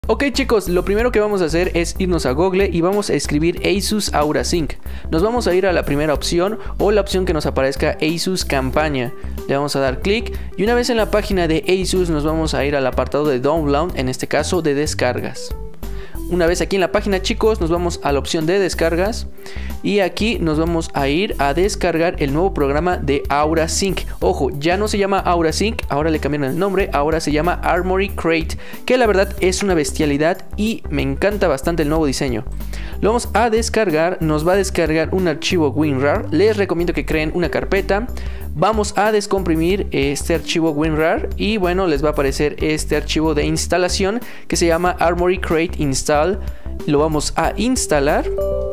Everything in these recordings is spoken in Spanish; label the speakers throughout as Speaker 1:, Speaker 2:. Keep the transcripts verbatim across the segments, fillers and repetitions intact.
Speaker 1: Ok chicos, lo primero que vamos a hacer es irnos a Google y vamos a escribir Asus AuraSync. Nos vamos a ir a la primera opción o la opción que nos aparezca Asus Campaña. Le vamos a dar clic y una vez en la página de Asus nos vamos a ir al apartado de Download, en este caso de descargas. Una vez aquí en la página chicos nos vamos a la opción de descargas y aquí nos vamos a ir a descargar el nuevo programa de AuraSync. Ojo, ya no se llama AuraSync, ahora le cambiaron el nombre, ahora se llama Armoury Crate, que la verdad es una bestialidad y me encanta bastante el nuevo diseño. Lo vamos a descargar, nos va a descargar un archivo WinRAR, les recomiendo que creen una carpeta. Vamos a descomprimir este archivo WinRAR y bueno, les va a aparecer este archivo de instalación que se llama Armoury Crate Install. Lo vamos a instalar,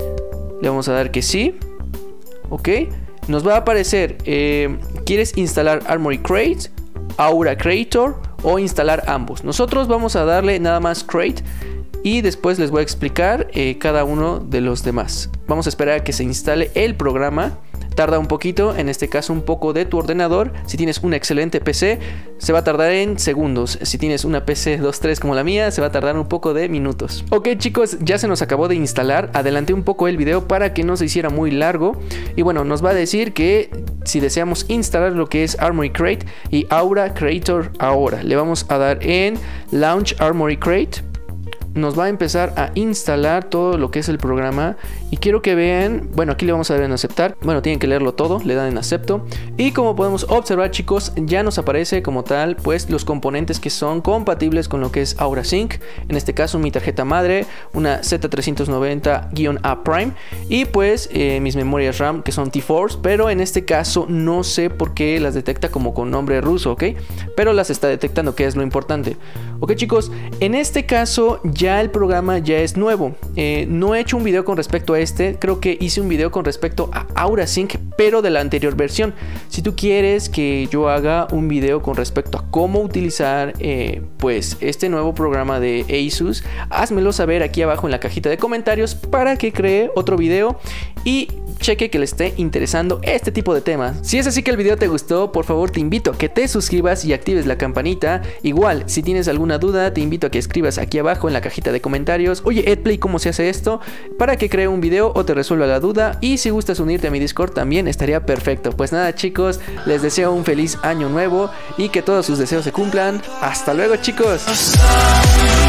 Speaker 1: le vamos a dar que sí, ok. Nos va a aparecer, eh, ¿quieres instalar Armoury Crate, Aura Creator o instalar ambos? Nosotros vamos a darle nada más Crate y después les voy a explicar eh, cada uno de los demás. Vamos a esperar a que se instale el programa. Tarda un poquito, en este caso un poco de tu ordenador. Si tienes una excelente P C, se va a tardar en segundos. Si tienes una P C dos tres como la mía, se va a tardar un poco de minutos. Ok chicos, ya se nos acabó de instalar. Adelanté un poco el video para que no se hiciera muy largo. Y bueno, nos va a decir que si deseamos instalar lo que es Armoury Crate y Aura Creator ahora. Le vamos a dar en Launch Armoury Crate. Nos va a empezar a instalar todo lo que es el programa y quiero que vean, bueno, aquí le vamos a dar en aceptar, bueno, tienen que leerlo todo, le dan en acepto y como podemos observar chicos, ya nos aparece como tal pues los componentes que son compatibles con lo que es AuraSync, en este caso mi tarjeta madre, una Z trescientos noventa A Prime y pues eh, mis memorias RAM que son T-Force, pero en este caso no sé por qué las detecta como con nombre ruso, ok, pero las está detectando, que es lo importante. Ok chicos, en este caso ya el programa ya es nuevo. Eh, no he hecho un video con respecto a este, creo que hice un video con respecto a AuraSync, pero de la anterior versión. Si tú quieres que yo haga un video con respecto a cómo utilizar eh, pues este nuevo programa de Asus, házmelo saber aquí abajo en la cajita de comentarios para que cree otro video y cheque que le esté interesando este tipo de temas. Si es así que el video te gustó, por favor te invito a que te suscribas y actives la campanita. Igual, si tienes alguna duda, te invito a que escribas aquí abajo en la cajita de comentarios: oye Edplay, ¿cómo se hace esto? Para que cree un video o te resuelva la duda. Y si gustas unirte a mi Discord también estaría perfecto. Pues nada chicos, les deseo un feliz año nuevo y que todos sus deseos se cumplan. Hasta luego chicos.